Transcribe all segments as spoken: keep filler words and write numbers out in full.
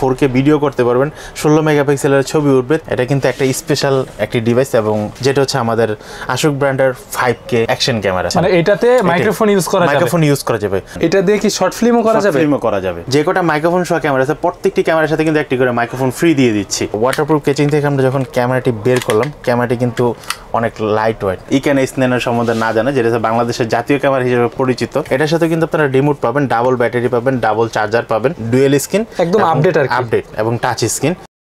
Four K video করতে পারবেন, ষোলো মেগাপিক্সেলের ছবি উঠবে। এটা কিন্তু একটা স্পেশাল একটি ডিভাইস এবং যেটা হচ্ছে আমাদের আশুক ব্র্যান্ডের ফাইভ কে অ্যাকশন ক্যামেরা। মানে এটাতে মাইক্রোফোন ইউজ করা যাবে, মাইক্রোফোন ইউজ করা যাবে। এটা দিয়ে কি শর্ট ফিল্মও করা যাবে? ফিল্মও করা যাবে। যে কটা মাইক্রোফোন সহ ক্যামেরা আছে প্রত্যেকটি ক্যামেরার সাথে কিন্তু একটি করে মাইক্রোফোন ফ্রি দিয়ে দিচ্ছি। ওয়াটারপ্রুফ কেচিং থেকে আমরা যখন ক্যামেরাটি বের করলাম, ক্যামেরাটি কিন্তু অনেক লাইট ওয়েট। ইকেন স্ন্যানের সম্বন্ধে না জানে, যেটা বাংলাদেশের জাতীয় ক্যামেরা হিসেবে পরিচিত। এটার সাথে কিন্তু আপনারা রিমোট পাবেন, ডাবল ব্যাটারি পাবেন, ডাবল চার্জার পাবেন, ডুয়েল স্ক্রিন, একদম আপডেট আর আপডেট এবং টাচ স্ক্রিন।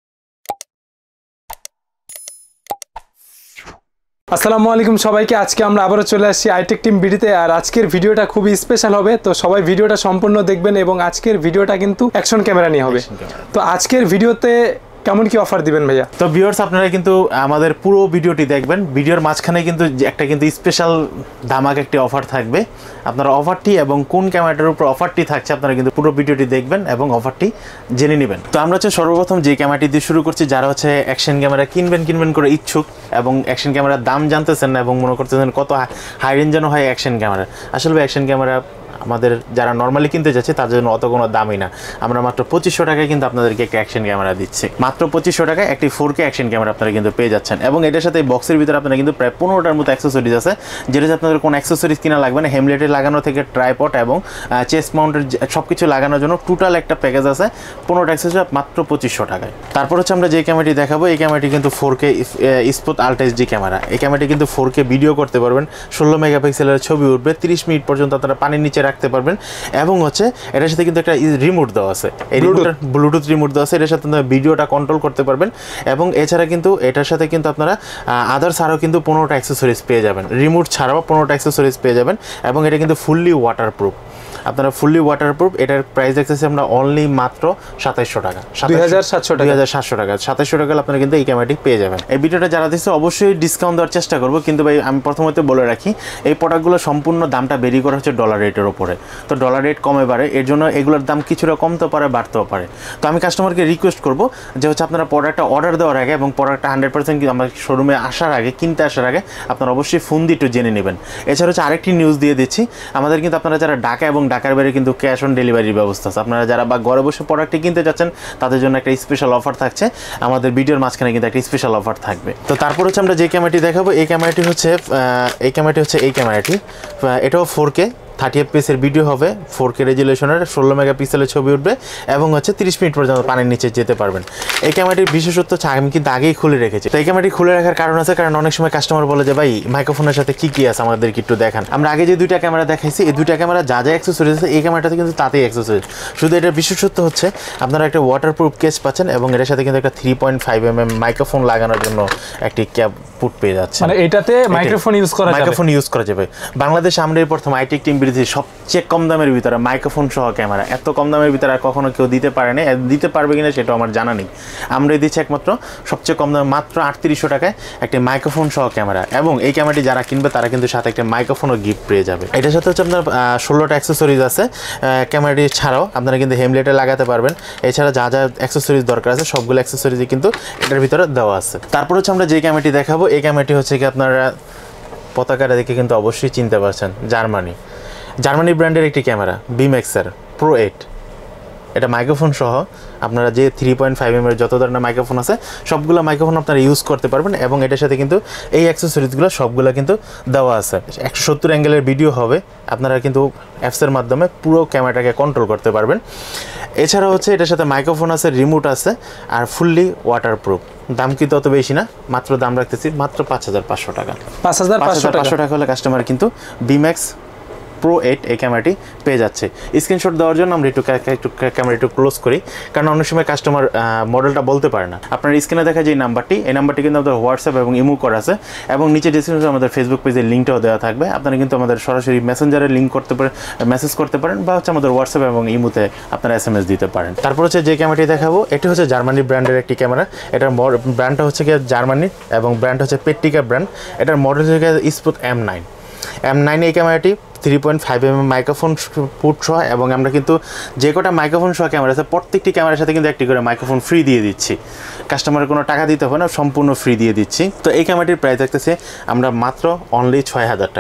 আসসালামু আলাইকুম সবাইকে। আজকে আমরা আবারও চলে আসছি আইটেক টিম ভিডিওতে। আর আজকের ভিডিওটা খুবই স্পেশাল হবে, তো সবাই ভিডিওটা সম্পূর্ণ দেখবেন। এবং আজকের ভিডিওটা কিন্তু অ্যাকশন ক্যামেরা নিয়ে হবে। তো আজকের ভিডিওতে কেমন কি অফার দিবেন ভাইয়া? তো ভিউয়ার্স, আপনারা কিন্তু আমাদের পুরো ভিডিওটি দেখবেন। ভিডিওর মাঝখানে কিন্তু একটা কিন্তু স্পেশাল ধামাক একটি অফার থাকবে। আপনারা অফারটি এবং কোন ক্যামেরাটার উপর অফারটি থাকছে আপনারা কিন্তু পুরো ভিডিওটি দেখবেন এবং অফারটি জেনে নেবেন। তো আমরা হচ্ছে সর্বপ্রথম যে ক্যামেরাটি দিয়ে শুরু করছি, যারা হচ্ছে অ্যাকশন ক্যামেরা কিনবেন কিনবেন করে ইচ্ছুক এবং অ্যাকশন ক্যামেরার দাম জানতেছেন না এবং মনে করতেছেন কত হাই রেঞ্জের হয় অ্যাকশন ক্যামেরা। আসলে অ্যাকশন ক্যামেরা আমাদের যারা নর্মালি কিনতে যাচ্ছে তার জন্য অত কোনো দামই না। আমরা মাত্র পঁচিশশো টাকায় কিন্তু আপনাদেরকে একটা অ্যাকশন ক্যামেরা দিচ্ছি। মাত্র পঁচিশশো টাকায় একটি ফোর কে অ্যাকশন ক্যামেরা আপনারা কিন্তু পেয়ে যাচ্ছেন। এবং এটার সাথে বক্সের ভিতরে আপনারা কিন্তু প্রায় পনেরোটার মতো অ্যাক্সেসরিজ আছে, যেটা আপনাদের কোনো অ্যাক্সেসরিজ কিনা লাগবে না। হেমলেটে লাগানো থেকে ট্রাইপড এবং চেস্ট মাউন্টের সব কিছু লাগানোর জন্য টোটাল একটা প্যাকেজ আছে, পনেরোটা অ্যাক্সেসরি মাত্র পঁচিশশো টাকায়। তারপর হচ্ছে আমরা যে ক্যামেরাটি দেখাবো, এই ক্যামেরাটি কিন্তু four K sport ultra HD camera. এই ক্যামেরাটি কিন্তু ফোর কে ভিডিও করতে পারবেন, ষোলো মেগাপিক্সেলের ছবি উঠবে, তিরিশ মিনিট পর্যন্ত আপনারা পানির নিচে রাখতে পারবেন। এবং হচ্ছে এটার সাথে কিন্তু একটা রিমোট দেওয়া আছে, এই রিমোটটা ব্লুটুথ রিমোট দেওয়া আছে। এটার সাথে আপনারা ভিডিওটা কন্ট্রোল করতে পারবেন। এবং এছাড়া কিন্তু এটার সাথে কিন্তু আপনারা আদার্স আরও কিন্তু পনেরোটা অ্যাক্সেসরিজ পেয়ে যাবেন, রিমোট ছাড়াও পনেরোটা অ্যাক্সেসরিজ পেয়ে যাবেন। এবং এটা কিন্তু ফুললি ওয়াটারপ্রুফ। আপনারা ফুললি ওয়াটারপ্রুফ। এটার প্রাইস দেখতেছি আমরা অনলি মাত্র সাতাইশশো টাকা, দুই হাজার সাতশো টাকা, দুই হাজার সাতশো টাকা, সাতাইশশো টাকা আপনারা কিন্তু এই ক্যামেরাটি পেয়ে যাবেন। এই ভিডিওটা যারা দিচ্ছে অবশ্যই ডিসকাউন্ট দেওয়ার চেষ্টা করবো, কিন্তু ভাই আমি প্রথমত বলে রাখি এই প্রোডাক্টগুলো সম্পূর্ণ দামটা বেরি করা হচ্ছে ডলার রেটের ওপরে। তো ডলার রেট কমে বাড়ে, এর জন্য এগুলোর দাম কিছুটা কমতে পারে, বাড়তেও পারে। তো আমি কাস্টমারকে রিকোয়েস্ট করবো যে হচ্ছে আপনারা প্রোডাক্টটা অর্ডার দেওয়ার আগে এবং প্রোডাক্টটা হান্ড্রেড পার্সেন্ট আমার শোরুমে আসার আগে, কিনতে আসার আগে আপনারা অবশ্যই ফোন দিয়ে একটু জেনে নেবেন। এছাড়া হচ্ছে আরেকটি নিউজ দিয়ে দিচ্ছি, আমাদের কিন্তু আপনারা যারা ঢাকা এবং ঢাকার বাইরে কিন্তু ক্যাশ অন ডেলিভারির ব্যবস্থা আছে। আপনারা যারা বা ঘরে বসে প্রোডাক্টটি কিনতে যাচ্ছেন তাদের জন্য একটা স্পেশাল অফার থাকছে। আমাদের ভিডিওর মাঝখানে কিন্তু একটা স্পেশাল অফার থাকবে। তো তারপর হচ্ছে আমরা যে ক্যামেরাটি দেখাবো, এই ক্যামেরাটি হচ্ছে এই ক্যামেরাটি হচ্ছে এই ক্যামেরাটি এটাও ফোর কে থার্টি এফপিএসের ভিডিও হবে, ফোর কে রেজুলেশনের, ষোলো মেগাপিক্সেলের ছবি উঠবে এবং হচ্ছে তিরিশ মিনিট পর্যন্ত পানির নিচে যেতে পারবেন। এই ক্যামেরাটির বিশেষত্ব হচ্ছে আমি কিন্তু আগেই খুলে রেখেছি। তো এই ক্যামেরাটি খুলে রাখার কারণ আছে, কারণ অনেক সময় কাস্টমার বলে যে ভাই মাইক্রোফোনের সাথে কী কী আছে আমাদেরকে একটু দেখান। আমরা আগে যে দুইটা ক্যামেরা দেখাইছি, এই দুইটা ক্যামেরা যা যা অ্যাক্সেসরিজ আছে এই ক্যামেরাটাতে কিন্তু তাতেই অ্যাক্সেসরিজ। শুধু এটার বিশেষত্ব হচ্ছে আপনারা একটা ওয়াটারপ্রুফ কেস পাচ্ছেন এবং এটার সাথে কিন্তু একটা three point five M M microphone লাগানোর জন্য একটি ক্যাপ পুট পেয়ে যাচ্ছে। মানে এটাতে মাইক্রোফোন ইউজ করা যাবে, মাইক্রোফোন ইউজ করা যাবে। বাংলাদেশে আমরা এই প্রথম আইটেক টিম বিরোধী সবচেয়ে কম দামের ভিতরে মাইক্রোফোন সহ ক্যামেরা। এত কম দামের ভিতরে আর কখনো কেউ দিতে পারে না, দিতে পারবে কিনা সেটাও আমার জানা নেই। আমরাই দিচ্ছি একমাত্র সবচেয়ে কম দামে মাত্র আটত্রিশশো টাকায় একটি মাইক্রোফোন সহ ক্যামেরা। এবং এই ক্যামেরাটি যারা কিনবে তারা কিন্তু সাথে একটা মাইক্রোফোনও গিফট পেয়ে যাবে। এটার সাথে হচ্ছে আপনার ষোলোটা অ্যাক্সেসরিজ আছে। ক্যামেরাটি ছাড়াও আপনারা কিন্তু হেমলেটে লাগাতে পারবেন। এছাড়া যা যা অ্যাক্সেসরিজ দরকার আছে সবগুলো অ্যাক্সেসরিজই কিন্তু এটার ভিতরে দেওয়া আছে। তারপর হচ্ছে আমরা যে ক্যামেরাটি দেখাবো, এই ক্যামেরাটি হচ্ছে কি আপনারা পতাকাটা দেখে কিন্তু অবশ্যই চিনতে পারছেন, জার্মানি জার্মানি ব্র্যান্ডের একটি ক্যামেরা, বিম্যাক্সের প্রো এইট। এটা মাইক্রোফোন সহ আপনারা যে থ্রি পয়েন্ট ফাইভ এম এর যত ধরনের মাইক্রোফোন আছে সবগুলো মাইক্রোফোন আপনারা ইউজ করতে পারবেন। এবং এটার সাথে কিন্তু এই অ্যাক্সেসরিজগুলো সবগুলো কিন্তু দেওয়া আছে। একশো সত্তর অ্যাঙ্গেলের ভিডিও হবে, আপনারা কিন্তু অ্যাপসের মাধ্যমে পুরো ক্যামেরাটাকে কন্ট্রোল করতে পারবেন। এছাড়া হচ্ছে এটার সাথে মাইক্রোফোন আছে, রিমোট আছে আর ফুললি ওয়াটারপ্রুফ। দাম কিন্তু অত বেশি না, মাত্র দাম রাখতেছি মাত্র পাঁচ হাজার পাঁচশো টাকা। পাঁচ হাজার পাঁচশো টাকা হলে কাস্টমার কিন্তু বিম্যাক্স প্রো এইট এই ক্যামেরাটি পেয়ে যাচ্ছে। স্ক্রিনশট দেওয়ার জন্য আমরা একটু একটু ক্যামেরা একটু ক্লোজ করি, কারণ অনেক সময় কাস্টমার মডেলটা বলতে পারে না। আপনার স্ক্রিনে দেখা যে নাম্বারটি, এই নাম্বারটি কিন্তু আমাদের হোয়াটসঅ্যাপ এবং ইমো করা আছে এবং নিচে ডিসক্রিপশনে আমাদের ফেসবুক পেজের লিঙ্কটাও দেওয়া থাকবে। আপনারা কিন্তু আমাদের সরাসরি মেসেঞ্জারে লিঙ্ক করতে পারেন, মেসেজ করতে পারেন বা হচ্ছে আমাদের হোয়াটসঅ্যাপ এবং ইমোতে আপনারা এস এম এস দিতে পারেন। তারপর হচ্ছে যে ক্যামেরাটি দেখাবো, এটি হচ্ছে জার্মানি ব্র্যান্ডের একটি ক্যামেরা। এটার ব্র্যান্ডটা হচ্ছে কি জার্মানি এবং ব্র্যান্ড হচ্ছে পেট্টিকা ব্র্যান্ড। এটার মডেল হচ্ছে sport M nine M nine এই ক্যামেরাটি three point five M M microphone put সহ এবং আমরা কিন্তু যে কটা মাইক্রোফোন সহ ক্যামেরা আছে প্রত্যেকটি ক্যামেরার সাথে কিন্তু একটি করে মাইক্রোফোন ফ্রি দিয়ে দিচ্ছি। কাস্টমারের কোনো টাকা দিতে হবে না, সম্পূর্ণ ফ্রি দিয়ে দিচ্ছি। তো এই ক্যামেরাটির প্রাইস থাকতেছে আমরা মাত্র অনলি ছয় হাজার টাকা।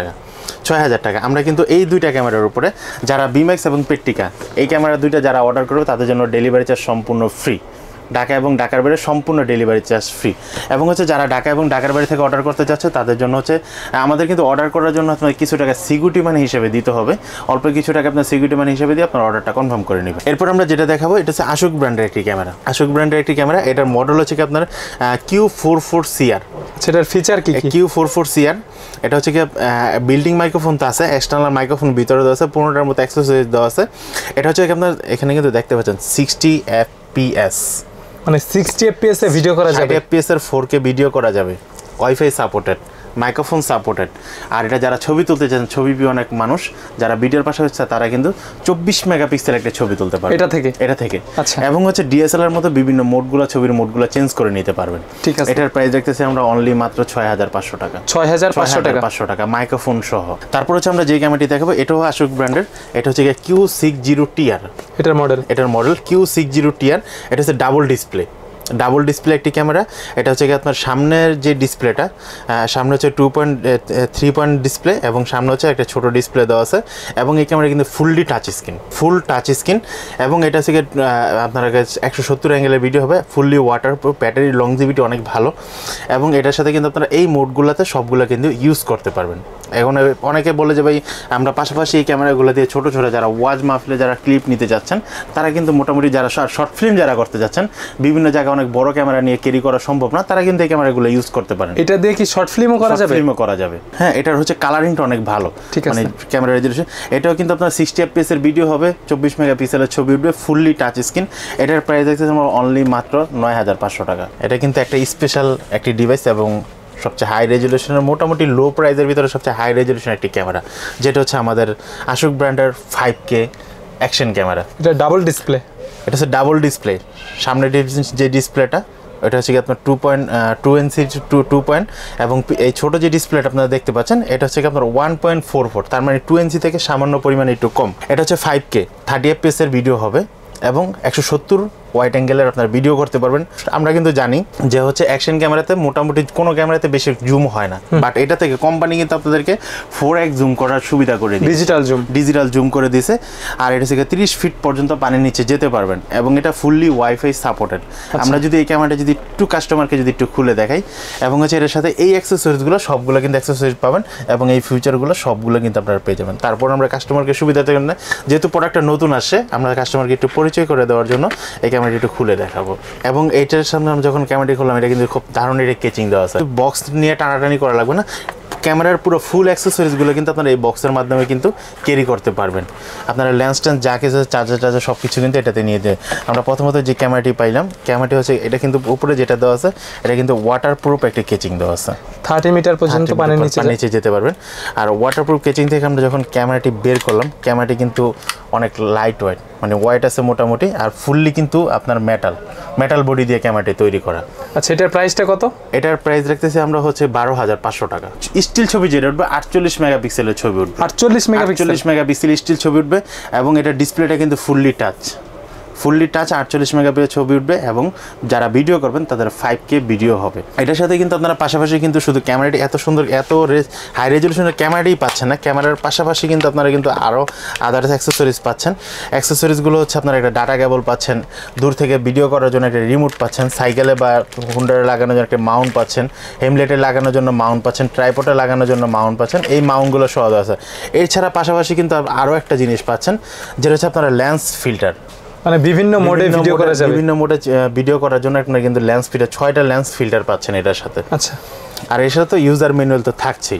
ছয় হাজার টাকা। আমরা কিন্তু এই দুইটা ক্যামেরার উপরে যারা বিম্যাক্স এবং পেট্টিকা এই ক্যামেরা দুইটা যারা অর্ডার করবে তাদের জন্য ডেলিভারি চার্জ সম্পূর্ণ ফ্রি। ঢাকা এবং ঢাকার বাইরে সম্পূর্ণ ডেলিভারি চার্জ ফ্রি। এবং হচ্ছে যারা ঢাকা এবং ঢাকার বাইরে থেকে অর্ডার করতে যাচ্ছে তাদের জন্য হচ্ছে আমাদের কিন্তু অর্ডার করার জন্য আপনার কিছু টাকা সিকিউরিটি মানি হিসেবে দিতে হবে। অল্প কিছু টাকা আপনার সিকিউরিটি মানি হিসেবে দিয়ে আপনার অর্ডারটা কনফার্ম করে নেবেন। এরপর আমরা যেটা দেখাবো এটা হচ্ছে আশুক ব্র্যান্ডের একটি ক্যামেরা। আশুক ব্র্যান্ডের একটি ক্যামেরা, এটার মডেল হচ্ছে কি আপনার কিউ ফোর ফোর সিআর। সেটার ফিচার কি? কিউ ফোর ফোর সিআর এটা হচ্ছে কি বিল্ডিং মাইক্রোফোন তো আছে, এক্সটার্নাল মাইক্রোফোন ভিতরে দেওয়া আছে, পনেরোটার মতো অ্যাক্সেসরিজ দেওয়া আছে। এটা হচ্ছে আপনার এখানে কিন্তু দেখতে পাচ্ছেন সিক্সটি এফপিএস, মানে সিক্সটি এফপিএস এ ভিডিও করা যাবে। এফপিএস এর ফোর কে ভিডিও করা যাবে, ওয়াইফাই সাপোর্টেড, মাইক্রোফোন সাপোর্টেড। আর এটা যারা ছবি তুলতে চান, ছবি প্রিয় অনেক মানুষ যারা ভিডিওর পাশাপাশি তারা কিন্তু চব্বিশ মেগাপিক্সেল একটা ছবি তুলতে পারবে এটা থেকে এটা থেকে আচ্ছা। এবং হচ্ছে ডিএসএলআর মতো বিভিন্ন মোডগুলো, ছবির মোডগুলো চেঞ্জ করে নিতে পারবেন। ঠিক আছে। এটার প্রাইস দেখতেছি আমরা অনলি মাত্র ছয় হাজার পাঁচশো টাকা। ছয় হাজার পাঁচশো টাকা পাঁচশো টাকা মাইক্রোফোন সহ। তারপর হচ্ছে আমরা যে ক্যামেরাটি দেখাবো এটাও আশুক ব্র্যান্ডের, এটা হচ্ছে কিউ সিক্স জিরো টিআর। এটার মডেল এটার model Q six zero TR. এটা হচ্ছে ডাবল ডিসপ্লে, ডাবল ডিসপ্লে একটি ক্যামেরা। এটা হচ্ছে কি আপনার সামনের যে ডিসপ্লেটা, সামনে হচ্ছে two point three point display এবং সামনে হচ্ছে একটা ছোটো ডিসপ্লে দেওয়া আছে। এবং এই ক্যামেরা কিন্তু fully touch screen, full touch screen. এবং এটা হচ্ছে আপনার কাছে একশো সত্তর অ্যাঙ্গেলের ভিডিও হবে, fully waterproof, battery longevity অনেক ভালো। এবং এটার সাথে কিন্তু আপনারা এই মোডগুলোতে সবগুলো কিন্তু ইউজ করতে পারবেন। এখন অনেকে বলে যে ভাই আমরা পাশাপাশি এই ক্যামেরাগুলো দিয়ে ছোটো ছোটো যারা ওয়াজ মাহফিলে যারা ক্লিপ নিতে যাচ্ছেন তারা কিন্তু মোটামুটি যারা শর্ট ফিল্ম যারা করতে যাচ্ছেন, বিভিন্ন জায়গায় অনেক বড় ক্যামেরা নিয়ে ক্যারি করা সম্ভব না, তারা কিন্তু এই ক্যামেরাগুলো ইউজ করতে পারেন। এটা দিয়ে কি শর্ট ফিল্মও করা যাবে? ফিল্মও করা যাবে, হ্যাঁ। এটার হচ্ছে কালারিংটা অনেক ভালো, ঠিক আছে। মানে ক্যামেরা রেজলিউশন এটাও কিন্তু আপনার সিক্সটি এফপিএস এর ভিডিও হবে, চব্বিশ মেগাপিক্সেলের ছবি উঠবে, ফুললি টাচ স্ক্রিন। এটার প্রাইস দেখতে আমরা অনলি মাত্র নয় হাজার পাঁচশো টাকা। এটা কিন্তু একটা স্পেশাল একটি ডিভাইস এবং সবচেয়ে হাই রেজলিউশনের, মোটামুটি লো প্রাইসের ভিতরে সবচেয়ে হাই রেজলিউশন একটি ক্যামেরা, যেটা হচ্ছে আমাদের আশুক ব্র্যান্ডের ফাইভ কে অ্যাকশন ক্যামেরা। এটা ডাবল ডিসপ্লে, এটা হচ্ছে ডাবল ডিসপ্লে। সামনে যে ডিসপ্লেটা এটা হচ্ছে কি আপনার two point two NC two two point এবং এই ছোটো যে ডিসপ্লেটা আপনারা দেখতে পাচ্ছেন এটা হচ্ছে কি আপনার ওয়ান পয়েন্ট ফোর ফোর, তার মানে টু এনসি থেকে সামান্য পরিমাণে একটু কম। এটা হচ্ছে ফাইভ কে থার্টি এফপিএস এর ভিডিও হবে এবং একশো সত্তর ওয়াইড অ্যাঙ্গেলের আপনার ভিডিও করতে পারবেন। আমরা কিন্তু জানি যে হচ্ছে অ্যাকশন ক্যামেরাতে মোটামুটি কোনো ক্যামেরাতে বেশি জুম হয় না, বাট এটা থেকে কোম্পানি কিন্তু আপনাদেরকে ফোর এক্স জুম করার সুবিধা করে দিয়েছে, ডিজিটাল জুম ডিজিটাল জুম করে দিয়েছে। আর এটা থেকে তিরিশ ফিট পর্যন্ত পানির নিচে যেতে পারবেন এবং এটা ফুললি ওয়াইফাই সাপোর্টেড। আমরা যদি এই ক্যামেরাটা যদি একটু কাস্টমারকে যদি একটু খুলে দেখাই এবং হচ্ছে এর সাথে এই অ্যাক্সেসরিজগুলো সবগুলো কিন্তু অ্যাক্সেসরিজ পাবেন এবং এই ফিউচারগুলো সবগুলো কিন্তু আপনারা পেয়ে যাবেন। তারপর আমরা কাস্টমারকে সুবিধা দেবেন না, যেহেতু প্রোডাক্টটা নতুন আসছে আমরা কাস্টমারকে একটু পরিচয় করে দেওয়ার জন্য এই ক্যামেরাটি একটু খুলে দেখাবো। এবং এইটার সামনে আমরা যখন ক্যামেরাটি খুললাম এটা কিন্তু খুব দারুণ এটা কেচিং দেওয়া আছে, বক্স নিয়ে টানাটানি করা লাগবে না। ক্যামেরার পুরো ফুল অ্যাক্সেসরিজগুলো কিন্তু আপনারা এই বক্সের মাধ্যমে কিন্তু ক্যারি করতে পারবেন। আপনারা লেন্স টেন্স যা কিছু চার্জার টার্জার সব কিছু কিন্তু এটাতে নিয়ে দেয়। আমরা প্রথমত যে ক্যামেরাটি পাইলাম, ক্যামেরাটি হচ্ছে এটা কিন্তু উপরে যেটা দেওয়া আছে এটা কিন্তু ওয়াটার প্রুফ একটা কেচিং দেওয়া আছে, থার্টি মিটার পর্যন্ত পানির নিচে নিচে যেতে পারবেন। আর ওয়াটার প্রুফ কেচিং থেকে আমরা যখন ক্যামেরাটি বের করলাম, ক্যামেরাটি কিন্তু অনেক লাইট ওয়েট, মানে ওয়েট আছে মোটামুটি, আর ফুললি কিন্তু আপনার মেটাল মেটাল বডি দিয়ে ক্যামেরাটি তৈরি করা। আচ্ছা, এটার প্রাইসটা কত? এটার প্রাইস রাখতেছি আমরা হচ্ছে বারো হাজার পাঁচশো টাকা। স্টিল ছবি যেটা উঠবে আটচল্লিশ মেগাপিক্সেলের ছবি উঠবে, আটচল্লিশ মেগাপিক্সেল আটচল্লিশ মেগাপিক্সেল স্টিল ছবি উঠবে এবং এটা ডিসপ্লেটা কিন্তু ফুললি টাচ, ফুললি টাচ আটচল্লিশ মেগাপিক্সেল ছবি উঠবে এবং যারা ভিডিও করবেন তাদের ফাইভ কে ভিডিও হবে। এটার সাথে কিন্তু আপনারা পাশাপাশি কিন্তু শুধু ক্যামেরাটি এত সুন্দর এত হাই রেজলিউশনের ক্যামেরাটিই পাচ্ছেন না, ক্যামেরার পাশাপাশি কিন্তু আপনারা কিন্তু আরও আদার্স অ্যাক্সেসরিজ পাচ্ছেন। অ্যাক্সেসরিজগুলো হচ্ছে আপনারা একটা ডাটা কেবল পাচ্ছেন, দূর থেকে ভিডিও করার জন্য একটা রিমোট পাচ্ছেন, সাইকেলে বা হুন্ডারে লাগানোর জন্য একটা মাউন্ট পাচ্ছেন, হেমলেটে লাগানোর জন্য মাউন্ট পাচ্ছেন, ট্রাইপডে লাগানোর জন্য মাউন্ট পাচ্ছেন। এই মাউন্টগুলো সহজ আছে। এছাড়া পাশাপাশি কিন্তু আরও একটা জিনিস পাচ্ছেন যেটা হচ্ছে আপনারা লেন্স ফিল্টার, মানে বিভিন্ন মোডে ভিডিও করা যাবে, বিভিন্ন মোডে ভিডিও করার জন্য আপনারা কিন্তু লেন্স ফিল্টার ছয়টা লেন্স ফিল্টার পাচ্ছেন এটার সাথে। আচ্ছা, আর এর সাথে তো ইউজার ম্যানুয়াল তো থাকছেই।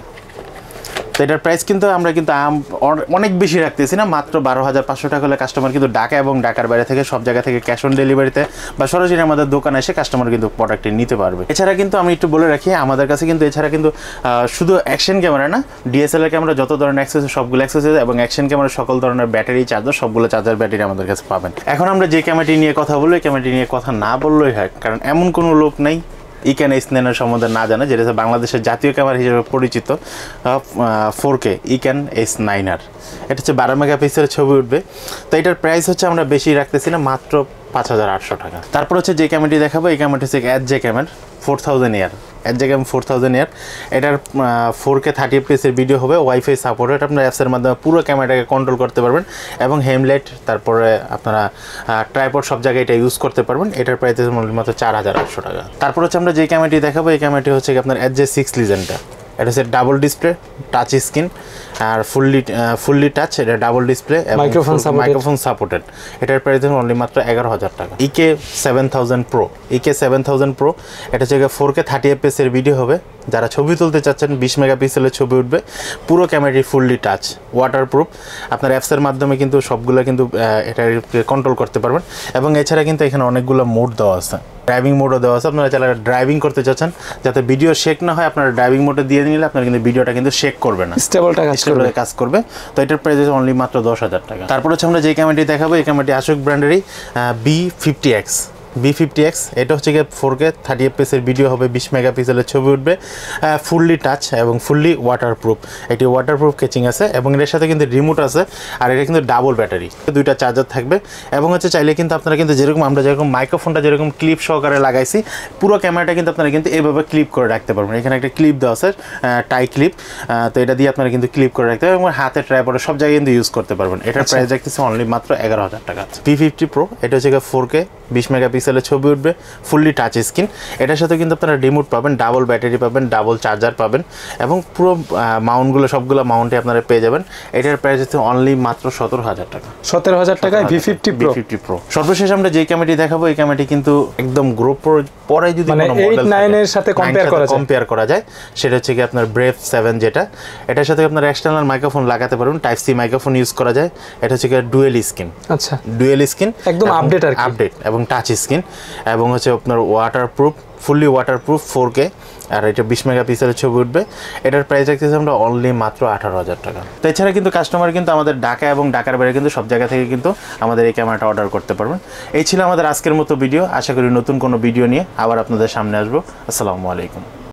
তো এটার প্রাইস কিন্তু আমরা কিন্তু অনেক বেশি রাখতেছি না, মাত্র বারো হাজার পাঁচশো টাকা হলে কাস্টমার কিন্তু ঢাকা এবং ঢাকার বাইরে থেকে সব জায়গা থেকে ক্যাশ অন ডেলিভারিতে বা সরাসরি আমাদের দোকানে এসে কাস্টমার কিন্তু প্রোডাক্টটি নিতে পারবে। এছাড়া কিন্তু আমি একটু বলে রাখি আমাদের কাছে কিন্তু এছাড়া কিন্তু শুধু অ্যাকশন ক্যামেরা না, ডিএসএলআর ক্যামেরা যত ধরনের অ্যাক্সেস সবগুলো অ্যাক্সেস এবং অ্যাকশন ক্যামেরা সকল ধরনের ব্যাটারি চার্জার সবগুলো চার্জার ব্যাটারি আমাদের কাছে পাবেন। এখন আমরা যে ক্যামেরাটি নিয়ে কথা বলবো এই ক্যামেরাটি নিয়ে কথা না বললেই হয়, কারণ এমন কোনো লোক নেই ইক্যান এস নাইনের সম্বন্ধে না জানে, যেটা বাংলাদেশের জাতীয় ক্যামেরা হিসেবে পরিচিত ফোর কে ইক্যান এস নাইনার। এটা হচ্ছে বারো মেগাপিক্সেলের ছবি উঠবে। তো এটার প্রাইস হচ্ছে আমরা বেশি রাখতেছি না, মাত্র পাঁচ হাজার আটশো টাকা। তারপর হচ্ছে যে ক্যামেরাটি দেখাবো এই ক্যামেরাটি হচ্ছে S J camera four thousand year এর জায়গায় আমি ফোর থাউজেন্ড এর এটার ফোর কে থার্টি এফপিএসের ভিডিও হবে, ওয়াইফাই সাপোর্টেড, আপনার অ্যাপসের মাধ্যমে পুরো ক্যামেরাটাকে কন্ট্রোল করতে পারবেন এবং হেমলেট তারপরে আপনারা ট্রাইপড সব জায়গায় এটা ইউজ করতে পারবেন। এটার প্রাইস মাত্র চার হাজার আটশো টাকা। তারপর হচ্ছে আমরা যে ক্যামেরাটি দেখাবো এই ক্যামেরাটি হচ্ছে আপনার এস জে সিক্স লিজেন্ডটা। এটা হচ্ছে ডাবল ডিসপ্লে, টাচ স্ক্রিন আর ফুললি ফুললি টাচ, এটা ডাবল ডিসপ্লে এবং মাইক্রোফোন মাইক্রোফোন সাপোর্টেড। এটার প্রাইস অনলি মাত্র এগারো হাজার টাকা। EK seven thousand pro, EK seven thousand pro এটা হচ্ছে ফোর কে থার্টি এফপিএস এর ভিডিও হবে। যারা ছবি তুলতে চাচ্ছেন বিশ মেগাপিক্সেলের ছবি উঠবে, পুরো ক্যামেরাটি ফুললি টাচ, ওয়াটারপ্রুফ, আপনার অ্যাপসের মাধ্যমে কিন্তু সবগুলো কিন্তু এটা কন্ট্রোল করতে পারবেন। এবং এছাড়া কিন্তু এখানে অনেকগুলো মোড দেওয়া আছে, ড্রাইভিং মোডও দেওয়া আছে। আপনারা যারা ড্রাইভিং করতে চাচ্ছেন যাতে ভিডিও শেক না হয়, আপনারা ড্রাইভিং মোডে দিয়ে নিলে আপনার কিন্তু ভিডিওটা কিন্তু শেক করবে না, স্টেবলটা কাজ করবে। তো এটার প্রাইস অনলি মাত্র দশ হাজার টাকা। তারপর হচ্ছে আমরা যে ক্যামেরাটি দেখাবো এই ক্যামেরাটি আশোক ব্র্যান্ডেরই B fifty X B fifty X. এটা হচ্ছে গিয়ে ফোর কে থার্টি এফপিএসের ভিডিও হবে, বিশ মেগাপিক্সেলের ছবি উঠবে, ফুললি টাচ এবং ফুললি ওয়াটারপ্রুফ। একটি ওয়াটারপ্রুফ কেচিং আছে এবং এর সাথে কিন্তু রিমোট আছে আর এটা কিন্তু ডাবল ব্যাটারি, দুইটা চার্জার থাকবে। এবং হচ্ছে চাইলে কিন্তু আপনারা কিন্তু যেরকম আমরা যেরকম মাইক্রোফোনটা যেরকম ক্লিপ সহকারে লাগাইছি, পুরো ক্যামেরাটা কিন্তু আপনারা কিন্তু এভাবে ক্লিপ করে রাখতে পারবেন। এখানে একটা ক্লিপ দেওয়া আছে, টাই ক্লিপ, তো এটা দিয়ে আপনারা কিন্তু ক্লিপ করে রাখতে পারবেন এবং হাতে ট্রাইপডে সব জায়গায় কিন্তু ইউজ করতে পারবেন। এটার প্রাইস দেখতেছি অনলি মাত্র এগারো হাজার টাকা। বি ফিফটি প্রো এটা হচ্ছে ফোর কে বিশ মেগাপিক্সেলের ছবি উঠবে, ফুললি টাচ স্ক্রিন। এটার সাথে কিন্তু আপনারা রিমোট পাবেন, ডাবল ব্যাটারি পাবেন, ডাবল চার্জার পাবেন এবং পুরো মাউন্টগুলো সবগুলো মাউন্টে আপনারা পেয়ে যাবেন। এটার প্রাইস হচ্ছে অনলি মাত্র সতেরো হাজার টাকা। সতেরো হাজার টাকায় V fifty pro. Fifty pro সর্বশেষ আমরা যে ক্যামেরাটি দেখাবো এই ক্যামেরাটি কিন্তু একদম গোপ্রো পরে যদি মানে এইট নাইন এর সাথে কম্পেয়ার করা যায় কম্পেয়ার করা যায় সেটা হচ্ছে কি আপনার ব্রেভ সেভেন, যেটা এটার সাথে আপনার এক্সটার্নাল মাইক্রোফোন লাগাতে পারবেন, টাইপ সি মাইক্রোফোন ইউজ করা যায়। এটা হচ্ছে কি ডুয়েল স্ক্রিন। আচ্ছা, ডুয়েল স্ক্রিন একদম আপডেট আর আপডেট এবং টাচ স্ক্রিন এবং হচ্ছে আপনার waterproof, fully waterproof four K, আর এটা বিশ মেগাপিক্সেলের ছবি উঠবে। এটার প্রাইস রাখতেছি আমরা অনলি মাত্র আঠারো হাজার টাকা। তো এছাড়া কিন্তু কাস্টমার কিন্তু আমাদের ঢাকা এবং ঢাকার বাইরে কিন্তু সব জায়গা থেকে কিন্তু আমাদের এই ক্যামেরাটা অর্ডার করতে পারবেন। এই ছিল আমাদের আজকের মতো ভিডিও। আশা করি নতুন কোনো ভিডিও নিয়ে আবার আপনাদের সামনে আসবো। আসসালামু আলাইকুম।